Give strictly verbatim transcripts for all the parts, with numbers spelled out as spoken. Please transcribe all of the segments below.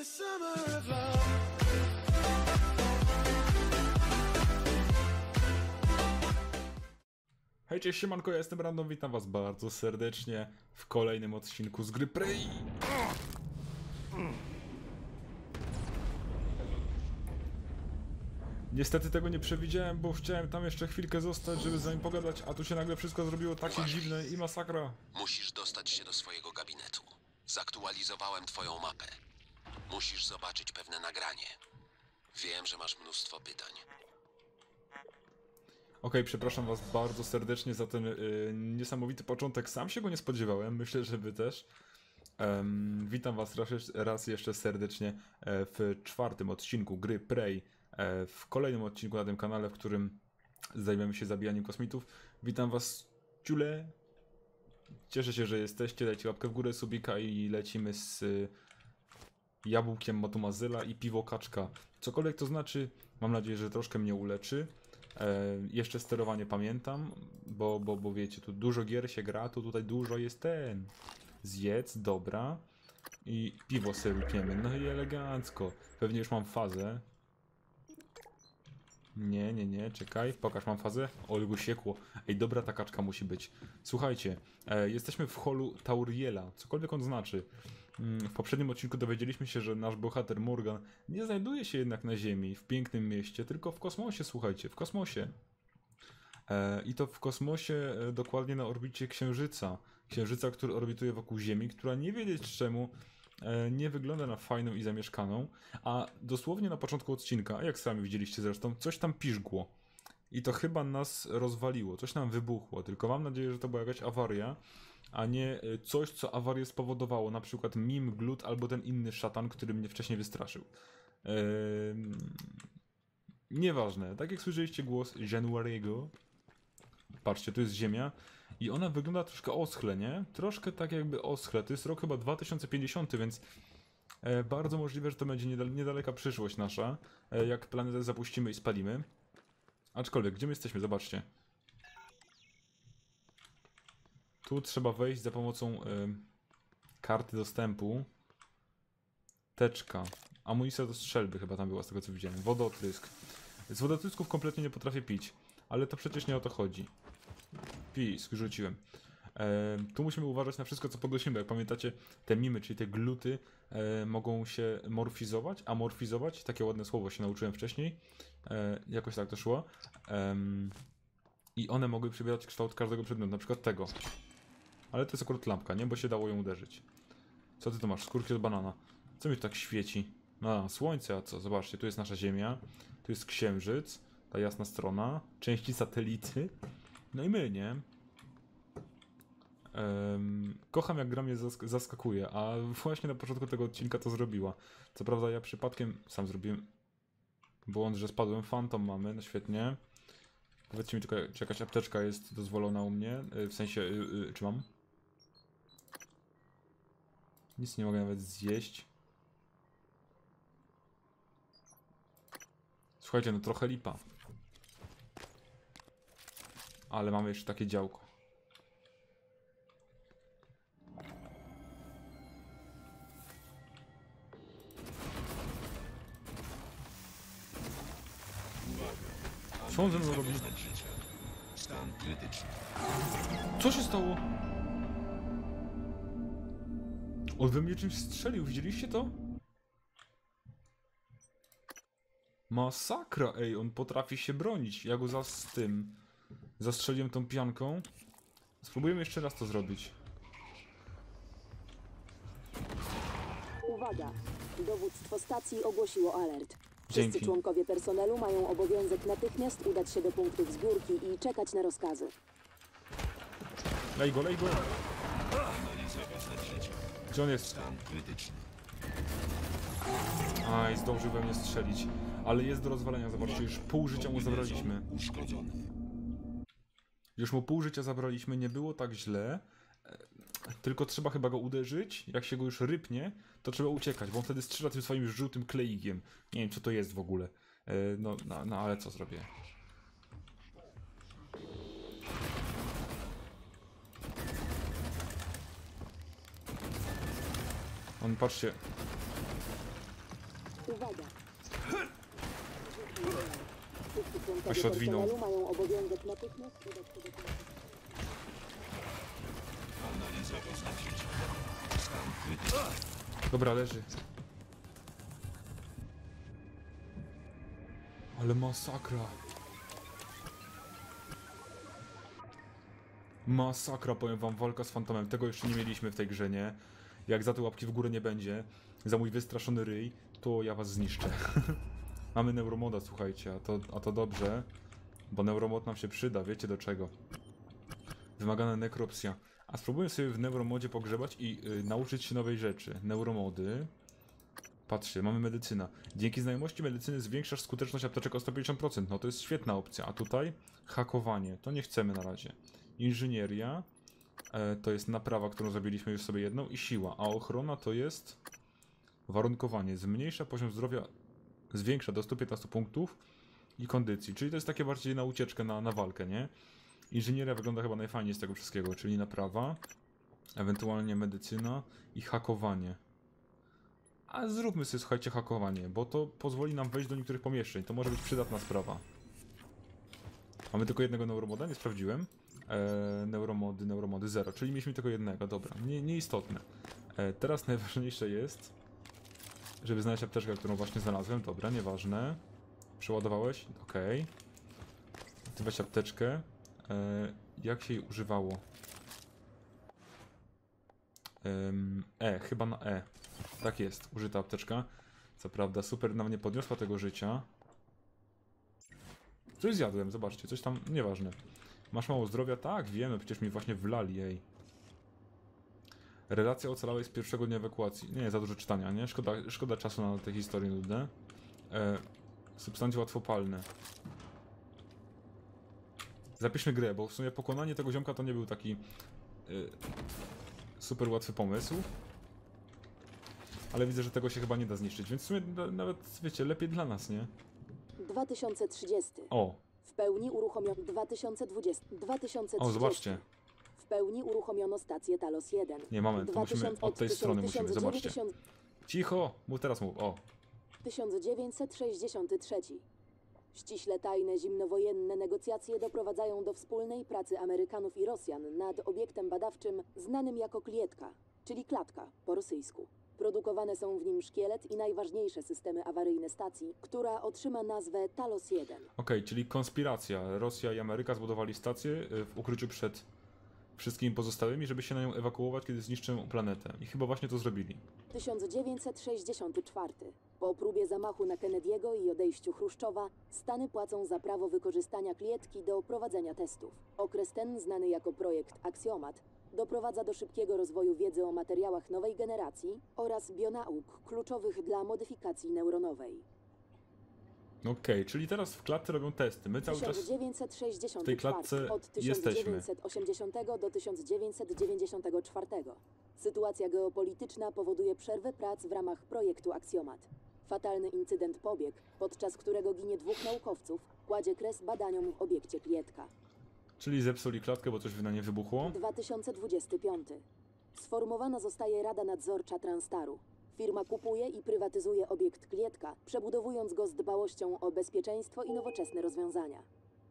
the summer of love. Hej, cześć, siemanko, ja jestem Random, witam was bardzo serdecznie w kolejnym odcinku z gry Prey. Niestety tego nie przewidziałem, bo chciałem tam jeszcze chwilkę zostać, żeby z nami pogadać, a tu się nagle wszystko zrobiło takie Uważaj. dziwne i masakra. Musisz dostać się do swojego gabinetu. Zaktualizowałem twoją mapę. Musisz zobaczyć pewne nagranie. Wiem, że masz mnóstwo pytań. Okej, przepraszam was bardzo serdecznie za ten yy, niesamowity początek, sam się go nie spodziewałem, myślę, że wy też. Um, witam was raz, raz jeszcze serdecznie e, w czwartym odcinku gry Prey, e, w kolejnym odcinku na tym kanale, w którym zajmiemy się zabijaniem kosmitów. Witam was, ciule. Cieszę się, że jesteście, dajcie łapkę w górę, subika i lecimy z y, jabłkiem Motumazyla i piwo kaczka. Cokolwiek to znaczy, mam nadzieję, że troszkę mnie uleczy. E, jeszcze sterowanie pamiętam, bo, bo, bo wiecie, tu dużo gier się gra, to tutaj dużo jest ten. Zjedz, dobra. I piwo sobie wypniemy. No i elegancko. Pewnie już mam fazę. Nie, nie, nie, czekaj. Pokaż, mam fazę. Olgu siekło. Ej, dobra ta kaczka musi być. Słuchajcie, e, jesteśmy w holu Tauriela. Cokolwiek on znaczy. Mm, w poprzednim odcinku dowiedzieliśmy się, że nasz bohater Morgan nie znajduje się jednak na Ziemi, w pięknym mieście, tylko w kosmosie, słuchajcie, w kosmosie. E, I to w kosmosie, e, dokładnie na orbicie Księżyca. Księżyca, który orbituje wokół Ziemi, która nie wiedzieć czemu e, nie wygląda na fajną i zamieszkaną, a dosłownie na początku odcinka, jak sami widzieliście zresztą, coś tam piżgło. I to chyba nas rozwaliło, coś nam wybuchło, tylko mam nadzieję, że to była jakaś awaria, a nie e, coś, co awarię spowodowało, na przykład Mim, Glut albo ten inny szatan, który mnie wcześniej wystraszył. Eee... Nieważne, tak jak słyszeliście głos January'ego. Patrzcie, tu jest Ziemia i ona wygląda troszkę oschle, nie? Troszkę tak jakby oschle. To jest rok chyba dwa tysiące pięćdziesiąty, więc e, bardzo możliwe, że to będzie niedal niedaleka przyszłość nasza, e, jak planetę zapuścimy i spalimy. Aczkolwiek, gdzie my jesteśmy? Zobaczcie. Tu trzeba wejść za pomocą e, karty dostępu. Teczka. Amunicja do strzelby chyba tam była, z tego co widziałem. Wodotrysk. Z wodotrysków kompletnie nie potrafię pić. Ale to przecież nie o to chodzi. Pisk, rzuciłem. E, tu musimy uważać na wszystko, co podnosimy. Jak pamiętacie, te mimy, czyli te gluty, e, mogą się morfizować, amorfizować. Takie ładne słowo się nauczyłem wcześniej. E, jakoś tak to szło. E, I one mogły przybierać kształt każdego przedmiotu, na przykład tego. Ale to jest akurat lampka, nie? Bo się dało ją uderzyć. Co ty tu masz? Skórki od banana. Co mi tu tak świeci? No, słońce, a co? Zobaczcie, tu jest nasza Ziemia. Tu jest Księżyc. Ta jasna strona, części satelity, no i my, nie? Um, kocham jak gra mnie zask zaskakuje, a właśnie na początku tego odcinka to zrobiła. Co prawda ja przypadkiem sam zrobiłem błąd, że spadłem. Phantom mamy, no świetnie. Powiedzcie mi tylko, czy jakaś apteczka jest dozwolona u mnie, w sensie, yy, yy, czy mam? Nic nie mogę nawet zjeść. Słuchajcie, no trochę lipa. Ale mamy jeszcze takie działko. Co on ze mną robi? Stan krytyczny. Co się stało? On we mnie czymś strzelił, widzieliście to? Masakra, ej, on potrafi się bronić. Ja go za z tym zastrzeliłem tą pianką. Spróbujemy jeszcze raz to zrobić. Uwaga! Dowództwo stacji ogłosiło alert. Wszyscy Dzięki. członkowie personelu mają obowiązek natychmiast udać się do punktów zbiórki i czekać na rozkazy. Lej go, lej go! Gdzie on jest? Stan krytyczny. Aj, zdążył we mnie strzelić. Ale jest do rozwalenia, zobaczcie, już pół życia mu zabraliśmy. Uszkodzony. Już mu pół życia zabraliśmy, nie było tak źle. E, Tylko trzeba chyba go uderzyć. Jak się go już rypnie, to trzeba uciekać, bo on wtedy strzela tym swoim żółtym kleikiem. Nie wiem, co to jest w ogóle. E, No, no, no ale co zrobię? On, patrzcie. Uwaga! Wszyscy A członkowie się odwinął. personelu mają obowiązek natychmiast udać się do punktu. Dobra, leży. Ale masakra. Masakra, powiem wam, walka z fantomem. Tego jeszcze nie mieliśmy w tej grze, nie? Jak za te łapki w górę nie będzie, za mój wystraszony ryj, to ja was zniszczę. Mamy neuromoda, słuchajcie, a to, a to dobrze, bo neuromod nam się przyda, wiecie do czego. Wymagana nekropsja. A spróbuję sobie w neuromodzie pogrzebać i yy, nauczyć się nowej rzeczy. Neuromody. Patrzcie, mamy medycyna. Dzięki znajomości medycyny zwiększasz skuteczność apteczek o sto pięćdziesiąt procent. No to jest świetna opcja. A tutaj hakowanie. To nie chcemy na razie. Inżynieria. E, to jest naprawa, którą zrobiliśmy już sobie jedną. I siła. A ochrona to jest warunkowanie. Zmniejsza poziom zdrowia. Zwiększa do stu piętnastu punktów. I kondycji. Czyli to jest takie bardziej na ucieczkę, na, na walkę, nie? Inżynieria wygląda chyba najfajniej z tego wszystkiego. Czyli naprawa. Ewentualnie medycyna. I hakowanie. A zróbmy sobie, słuchajcie, hakowanie, bo to pozwoli nam wejść do niektórych pomieszczeń. To może być przydatna sprawa. Mamy tylko jednego neuromoda, nie sprawdziłem. Eee, neuromody, neuromody zero, czyli mieliśmy tylko jednego, dobra, nie, nieistotne. Eee, teraz najważniejsze jest, żeby znaleźć apteczkę, którą właśnie znalazłem. Dobra, nieważne. Przeładowałeś? Okej. Okay. Ty weź apteczkę. Eee, jak się jej używało? Eee, e, chyba na E. Tak jest, użyta apteczka. Co prawda, super nam nie podniosła tego życia. Coś zjadłem, zobaczcie, coś tam, nieważne. Masz mało zdrowia? Tak, wiemy, przecież mi właśnie wlali, jej. Relacja ocalałej z pierwszego dnia ewakuacji. Nie, za dużo czytania, nie? Szkoda, szkoda czasu na te historie nudne. E, substancje łatwopalne. Zapiszmy grę, bo w sumie pokonanie tego ziomka to nie był taki... E, super łatwy pomysł. Ale widzę, że tego się chyba nie da zniszczyć, więc w sumie nawet, wiecie, lepiej dla nas, nie? dwa tysiące trzydziesty. O! W pełni uruchomiono dwa tysiące dwudziesty. dwa tysiące trzydziesty. O, zobaczcie. W pełni uruchomiono stację Talos jeden. Nie, moment, to musimy od tej strony musimy, zobaczcie. tysiąc Cicho! Mów teraz mów, o! tysiąc dziewięćset sześćdziesiąty trzeci. Ściśle tajne zimnowojenne negocjacje doprowadzają do wspólnej pracy Amerykanów i Rosjan nad obiektem badawczym znanym jako Klietka, czyli klatka po rosyjsku. Produkowane są w nim szkielet i najważniejsze systemy awaryjne stacji, która otrzyma nazwę Talos jeden. Okej, okay, czyli konspiracja. Rosja i Ameryka zbudowali stację w ukryciu przed wszystkimi pozostałymi, żeby się na nią ewakuować, kiedy zniszczą planetę. I chyba właśnie to zrobili. tysiąc dziewięćset sześćdziesiąty czwarty. Po próbie zamachu na Kennedy'ego i odejściu Chruszczowa, Stany płacą za prawo wykorzystania klietki do prowadzenia testów. Okres ten, znany jako projekt Axiomat, doprowadza do szybkiego rozwoju wiedzy o materiałach nowej generacji oraz bionauk kluczowych dla modyfikacji neuronowej. Okej, okay, czyli teraz w klatce robią testy. My cały czas tysiąc dziewięćset sześćdziesiąty w tej klatce od jesteśmy. tysiąc dziewięćset osiemdziesiątego do tysiąc dziewięćset dziewięćdziesiątego czwartego. Sytuacja geopolityczna powoduje przerwę prac w ramach projektu Axiomat. Fatalny incydent pobieg, podczas którego ginie dwóch naukowców, kładzie kres badaniom w obiekcie Klietka. Czyli zepsuli klatkę, bo coś na nie wybuchło? dwa tysiące dwudziesty piąty. Sformowana zostaje Rada Nadzorcza Transtaru. Firma kupuje i prywatyzuje obiekt Klietka, przebudowując go z dbałością o bezpieczeństwo i nowoczesne rozwiązania.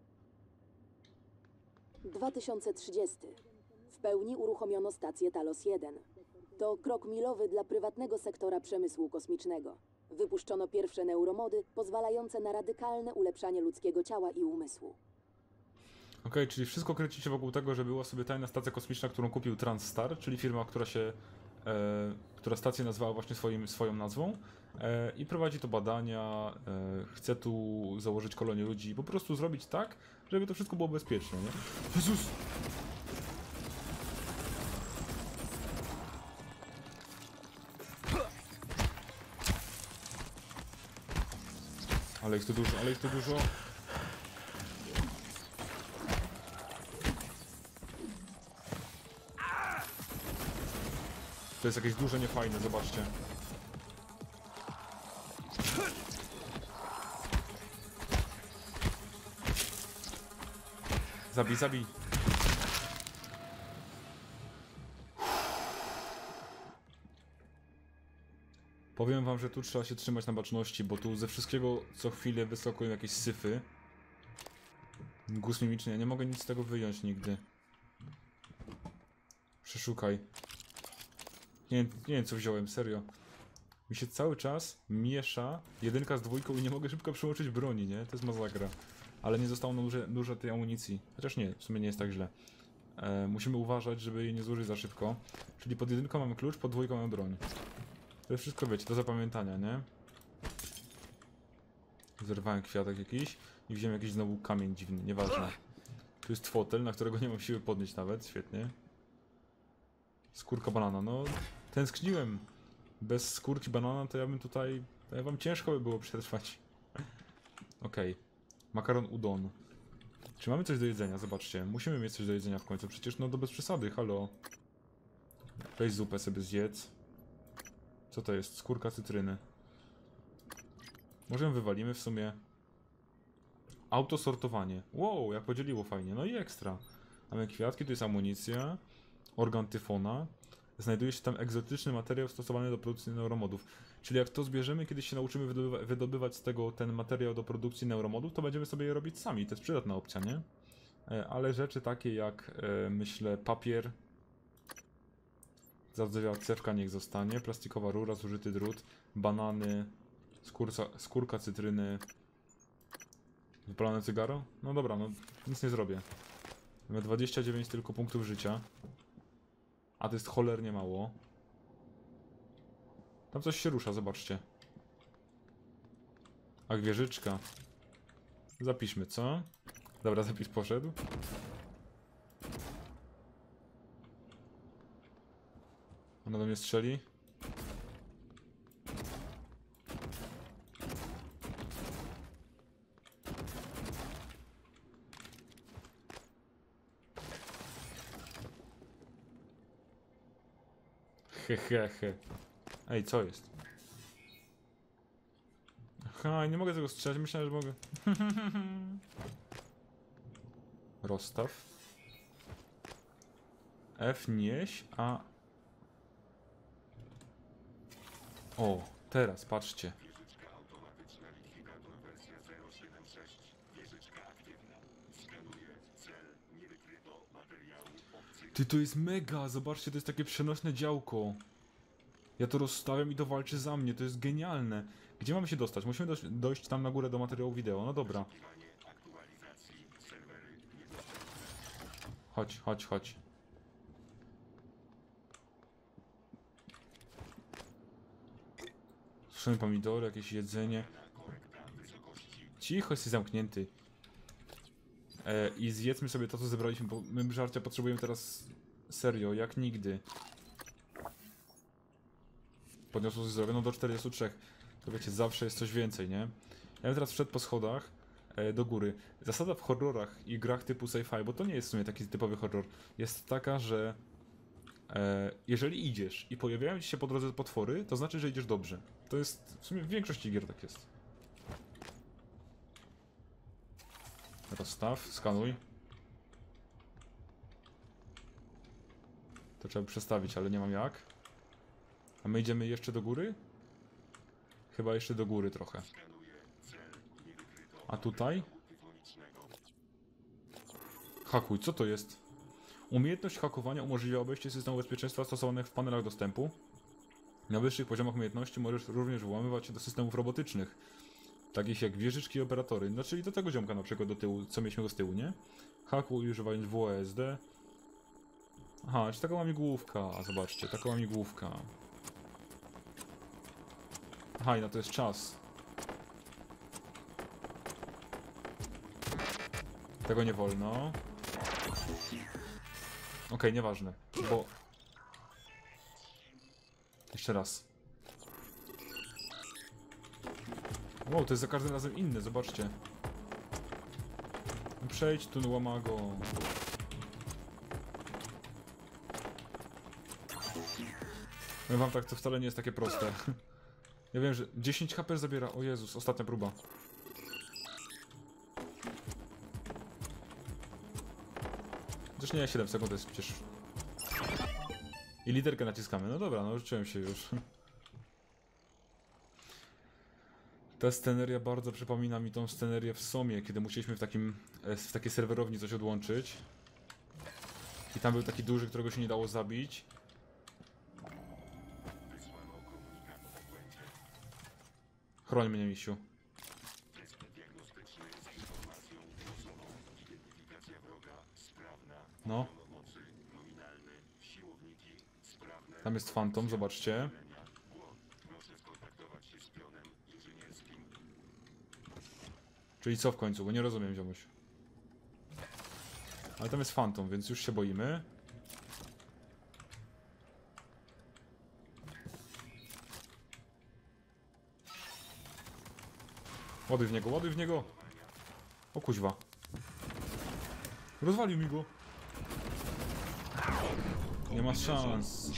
dwa tysiące trzydziesty. W pełni uruchomiono stację Talos jeden. To krok milowy dla prywatnego sektora przemysłu kosmicznego. Wypuszczono pierwsze neuromody, pozwalające na radykalne ulepszanie ludzkiego ciała i umysłu. Okej, okay, czyli wszystko kręci się wokół tego, że była sobie tajna stacja kosmiczna, którą kupił Transstar, czyli firma, która się, e, która stację nazwała właśnie swoim, swoją nazwą e, i prowadzi to badania, e, chce tu założyć kolonię ludzi, po prostu zrobić tak, żeby to wszystko było bezpieczne, nie? Jezus! Ale ich tu dużo, ale ich tu dużo. To jest jakieś duże niefajne, zobaczcie. Zabij, zabij. Powiem wam, że tu trzeba się trzymać na baczności, bo tu ze wszystkiego co chwilę wyskakują jakieś syfy. Guz mimiczny, ja nie mogę nic z tego wyjąć nigdy. Przeszukaj. Nie, nie wiem co wziąłem, serio. Mi się cały czas miesza jedynka z dwójką i nie mogę szybko przełączyć broni, nie? To jest masakra. Ale nie zostało nam dużo, dużo tej amunicji. Chociaż nie, w sumie nie jest tak źle. E, musimy uważać, żeby jej nie zużyć za szybko. Czyli pod jedynką mamy klucz, pod dwójką mamy broń. To jest wszystko, wiecie, do zapamiętania, nie? Zerwałem kwiatek jakiś i wziąłem jakiś znowu kamień dziwny, nieważne. Tu jest fotel, na którego nie mam siły podnieść nawet, świetnie. Skórka banana, no tęskniłem. Bez skórki banana to ja bym tutaj... To ja wam ciężko by było przetrwać. Okej. Okay. Makaron udon. Czy mamy coś do jedzenia? Zobaczcie. Musimy mieć coś do jedzenia w końcu. Przecież no to bez przesady, halo. Weź zupę sobie zjedz. Co to jest? Skórka cytryny. Może ją wywalimy w sumie. Autosortowanie. Wow, jak podzieliło fajnie. No i ekstra. Mamy kwiatki, tu jest amunicja. Organ tyfona. Znajduje się tam egzotyczny materiał stosowany do produkcji neuromodów. Czyli jak to zbierzemy, kiedyś się nauczymy wydobywa wydobywać z tego ten materiał do produkcji neuromodów, to będziemy sobie je robić sami. To jest przydatna opcja, nie? E, ale rzeczy takie jak, e, myślę, papier. Zardzewiała cewka niech zostanie. Plastikowa rura, zużyty drut. Banany. Skórca, skórka cytryny. Wypalone cygaro? No dobra, no nic nie zrobię. Mamy dwadzieścia dziewięć tylko punktów życia. A to jest cholernie mało. Tam coś się rusza, zobaczcie. A wieżyczka. Zapiszmy, co? Dobra, zapis poszedł. Ona do mnie strzeli. Hehehe. He, he. Ej, co jest? Aha, nie mogę tego strzelać, myślałem, że mogę. Rozstaw. F nieś, a... O, teraz, patrzcie. Ty, to jest mega, zobaczcie, to jest takie przenośne działko. Ja to rozstawiam i to walczy za mnie, to jest genialne. Gdzie mamy się dostać? Musimy dojść, dojść tam na górę do materiału wideo, no dobra. Chodź, chodź, chodź. Suszone pomidory, jakieś jedzenie. Cicho, jesteś zamknięty. E, I zjedzmy sobie to, co zebraliśmy, bo my żarcia potrzebujemy teraz serio, jak nigdy. Podniosło sobie zdrowie, no do czterdziestu trzech. To wiecie, zawsze jest coś więcej, nie? Ja bym teraz wszedł po schodach e, do góry. Zasada w horrorach i grach typu sci-fi, bo to nie jest w sumie taki typowy horror, jest taka, że e, jeżeli idziesz i pojawiają ci się po drodze potwory, to znaczy, że idziesz dobrze. To jest, w sumie w większości gier tak jest. Rozstaw, skanuj. To trzeba przestawić, ale nie mam jak. A my idziemy jeszcze do góry? Chyba jeszcze do góry trochę. A tutaj? Hakuj, co to jest? Umiejętność hakowania umożliwia obejście systemu bezpieczeństwa stosowanych w panelach dostępu. Na wyższych poziomach umiejętności możesz również włamywać się do systemów robotycznych, takich jak wieżyczki i operatory. No czyli do tego ziomka na przykład do tyłu, co mieliśmy go z tyłu, nie? Hakuj używając W O S D. Aha, czy taką łamigłówka, zobaczcie, taką łamigłówka. Aha, i na to jest czas. Tego nie wolno. Okej, okay, nieważne, bo... Jeszcze raz. Wow, to jest za każdym razem inny, zobaczcie. Przejdź tu, no łamago. Powiem wam tak, to wcale nie jest takie proste. Ja wiem, że dziesięć H P zabiera. O Jezus, ostatnia próba. Chociaż nie, siedem sekund to jest przecież... I literkę naciskamy. No dobra, no życzyłem się już. Ta sceneria bardzo przypomina mi tą scenerię w Somie, kiedy musieliśmy w takim, w takiej serwerowni coś odłączyć. I tam był taki duży, którego się nie dało zabić. Chroń mnie, misiu. No. Tam jest Phantom, zobaczcie. Czyli co w końcu? Bo nie rozumiem, ziomuś. Ale tam jest Phantom, więc już się boimy. Ładuj w niego, ładuj w niego! O kuźwa. Rozwalił mi go. Nie ma szans.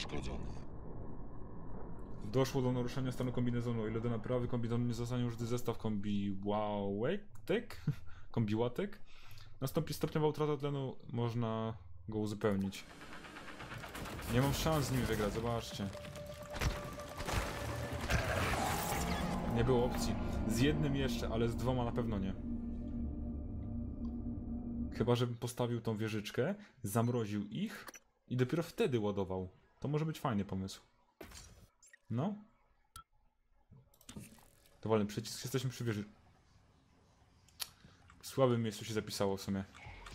Doszło do naruszenia stanu kombinezonu. O ile do naprawy kombinezonu nie zostanie użyty zestaw kombiłatek, kombiłatek, nastąpi stopniowa utrata tlenu, można go uzupełnić. Nie mam szans z nimi wygrać, zobaczcie. Nie było opcji. Z jednym jeszcze, ale z dwoma na pewno nie. Chyba żebym postawił tą wieżyczkę, zamroził ich i dopiero wtedy ładował. To może być fajny pomysł. No. Dowolny przycisk, jesteśmy przy wieży. W słabym miejscu się zapisało w sumie.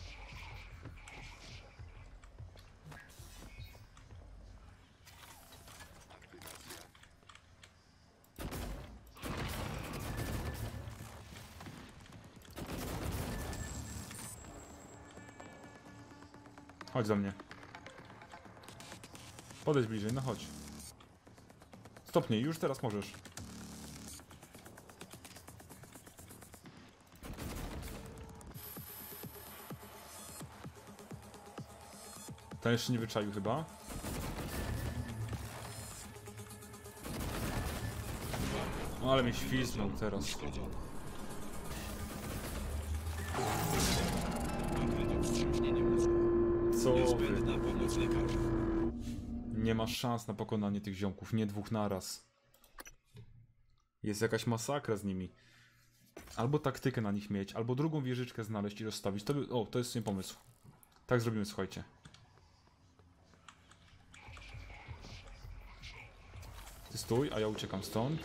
Chodź do mnie. Podejdź bliżej, no chodź. Stopnij, już teraz możesz. Ten jeszcze nie wyczaił chyba. No ale mnie świznął teraz. Co wy? Nie ma szans na pokonanie tych ziomków, nie dwóch naraz. Jest jakaś masakra z nimi. Albo taktykę na nich mieć, albo drugą wieżyczkę znaleźć i rozstawić. To by... O, to jest nie pomysł. Tak zrobimy, słuchajcie. Ty stój, a ja uciekam stąd.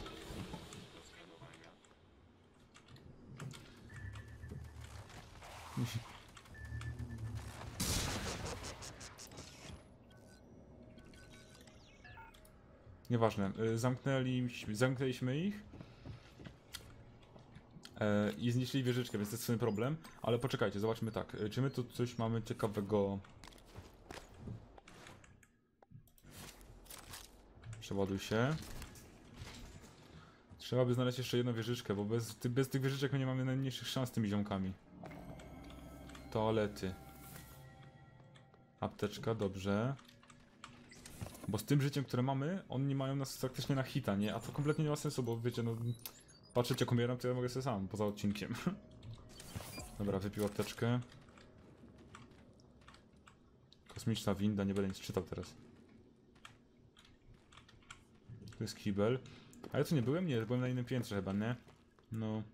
Nieważne, zamknęli, zamknęliśmy ich e, i zniszczyli wieżyczkę, więc to jest ten problem. Ale poczekajcie, zobaczmy tak, czy my tu coś mamy ciekawego. Przeładuj się. Trzeba by znaleźć jeszcze jedną wieżyczkę, bo bez, bez tych wieżyczek my nie mamy najmniejszych szans z tymi ziomkami. Toalety. Apteczka, dobrze. Bo z tym życiem, które mamy, oni mają nas praktycznie na hita, nie? A to kompletnie nie ma sensu, bo wiecie, no... Patrzeć jak umieram, to ja mogę sobie sam, poza odcinkiem. Dobra, wypił apteczkę. Kosmiczna winda, nie będę nic czytał teraz. Tu jest kibel. A ja tu nie byłem? Nie, byłem na innym piętrze chyba, nie? No...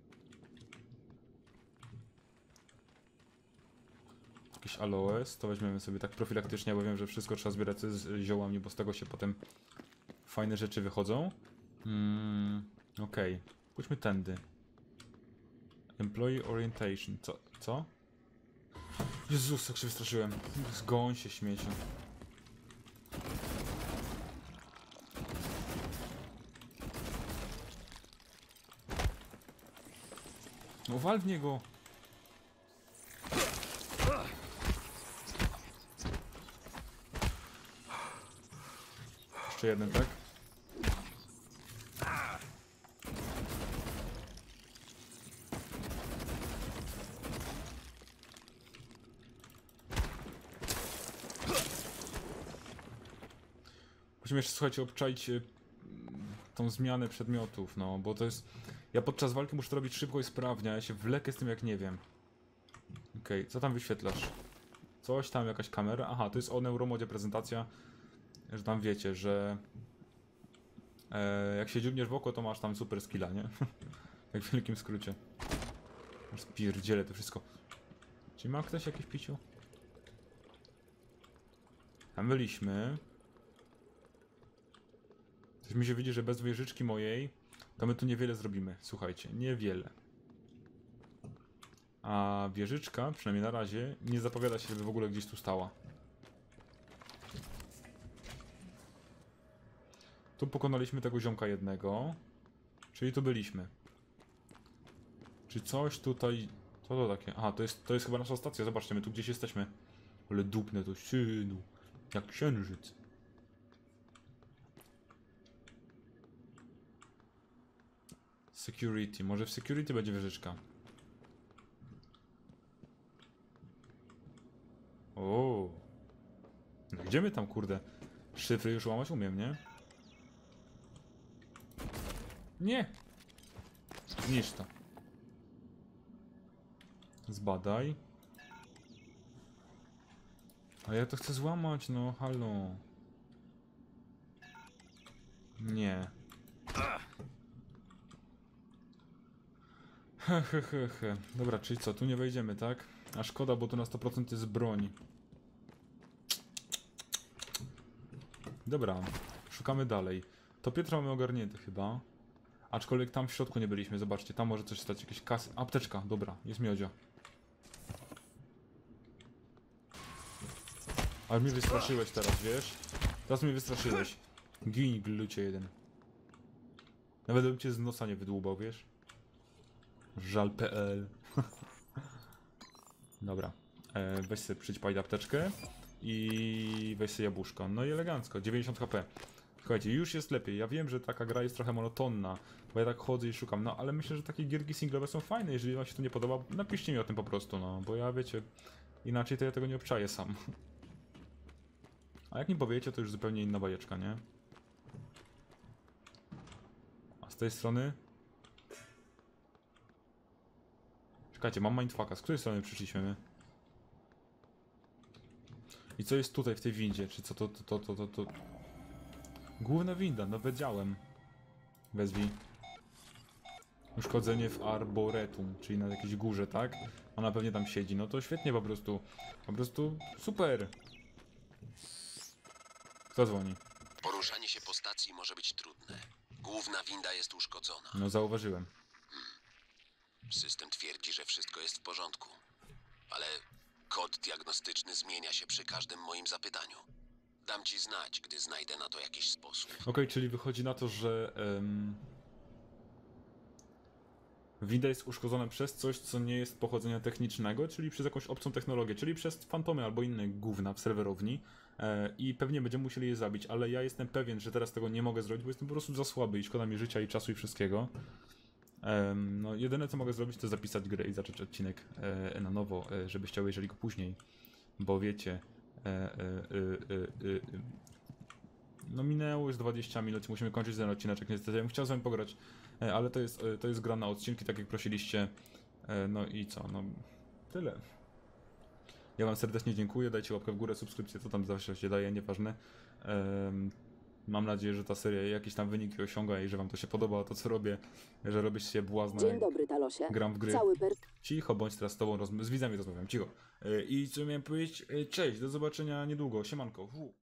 Jakiś aloes, to weźmiemy sobie tak profilaktycznie, bo wiem, że wszystko trzeba zbierać z ziołami, bo z tego się potem fajne rzeczy wychodzą. Mm, Okej, okay. Pójdźmy tędy. Employee Orientation, co? Co? Jezus, jak się wystraszyłem. Zgoń się, śmieciu. No wal w niego! Jeszcze jeden, tak? Musimy jeszcze, słuchajcie, obczaić y, tą zmianę przedmiotów, no, bo to jest... Ja podczas walki muszę to robić szybko i sprawnie, a ja się wlekę z tym jak nie wiem. Okej, okay, co tam wyświetlasz? Coś tam, jakaś kamera? Aha, to jest o neuromodzie prezentacja, że tam wiecie, że E, jak się dziubniesz w oko, to masz tam super skilla, nie? Jak w wielkim skrócie. Aż spierdzielę to wszystko. Czy ma ktoś jakieś piciu? Tam byliśmy. Coś mi się widzi, że bez wieżyczki mojej to my tu niewiele zrobimy. Słuchajcie, niewiele. A wieżyczka, przynajmniej na razie, nie zapowiada się, żeby w ogóle gdzieś tu stała. Tu pokonaliśmy tego ziomka jednego. Czyli tu byliśmy. Czy coś tutaj... Co to takie? Aha, to jest, to jest chyba nasza stacja. Zobaczcie, my tu gdzieś jesteśmy. Ale dupne to synu. Jak księżyc. Security. Może w security będzie wieżyczka. O. No gdzie my tam, kurde? Szyfry już łamać umiem, nie? Nie! Zniszcz to. Zbadaj. A ja to chcę złamać, no halo. Nie. Hehehe. Dobra, czyli co, tu nie wejdziemy, tak? A szkoda, bo tu na sto procent jest broń. Dobra, szukamy dalej. To Piotra mamy ogarnięte chyba. Aczkolwiek tam w środku nie byliśmy, zobaczcie, tam może coś stać, jakieś kasy. Apteczka, dobra, jest miodzia. Ale mnie wystraszyłeś teraz, wiesz? Teraz mnie wystraszyłeś. Gin, glucie jeden. Nawet bym cię z nosa nie wydłubał, wiesz? Żal kropka pe el. Dobra. E, weź sobie przyćpaj apteczkę. I weź sobie jabłuszko. No i elegancko, dziewięćdziesiąt HP. Słuchajcie, już jest lepiej. Ja wiem, że taka gra jest trochę monotonna, bo ja tak chodzę i szukam, no ale myślę, że takie gierki singlowe są fajne. Jeżeli wam się to nie podoba, napiszcie mi o tym po prostu, no, bo ja, wiecie, inaczej to ja tego nie obczaję sam. A jak mi powiecie, to już zupełnie inna bajeczka, nie? A z tej strony... Czekajcie, mam mindfucka. Z której strony przyszliśmy my? I co jest tutaj w tej windzie? Czy co to, to, to, to, to... Główna winda, no wiedziałem. Wezwij. Uszkodzenie w arboretum, czyli na jakiejś górze, tak? Ona pewnie tam siedzi, no to świetnie po prostu. Po prostu super. Kto dzwoni? Poruszanie się po stacji może być trudne. Główna winda jest uszkodzona. No zauważyłem. System twierdzi, że wszystko jest w porządku. Ale kod diagnostyczny zmienia się przy każdym moim zapytaniu. Dam ci znać, gdy znajdę na to jakiś sposób. Okej, okay, czyli wychodzi na to, że um, winda jest uszkodzona przez coś, co nie jest pochodzenia technicznego, czyli przez jakąś obcą technologię, czyli przez fantomy albo inne gówna w serwerowni e, i pewnie będziemy musieli je zabić, ale ja jestem pewien, że teraz tego nie mogę zrobić, bo jestem po prostu za słaby i szkoda mi życia i czasu i wszystkiego. Um, no jedyne co mogę zrobić, to zapisać grę i zacząć odcinek e, na nowo, e, żebyście obejrzeli go później, bo wiecie, e, e, e, e, e, no minęło już dwadzieścia minut, musimy kończyć ten odcinek, niestety. Ja bym chciał z wami pograć, e, ale to jest, e, to jest gra na odcinki, tak jak prosiliście, e, no i co, no tyle. Ja wam serdecznie dziękuję, dajcie łapkę w górę, subskrypcję, co tam zawsze się daje, nieważne. E, Mam nadzieję, że ta seria jakieś tam wyniki osiąga i że wam to się podoba, to co robię, że robię się błazna. Dzień dobry, Talosie. Gram w gry. Cały per... Cicho, bądź teraz z tobą, roz... z widzami rozmawiam, cicho. I co miałem powiedzieć? Cześć, do zobaczenia niedługo, siemanko. Fu.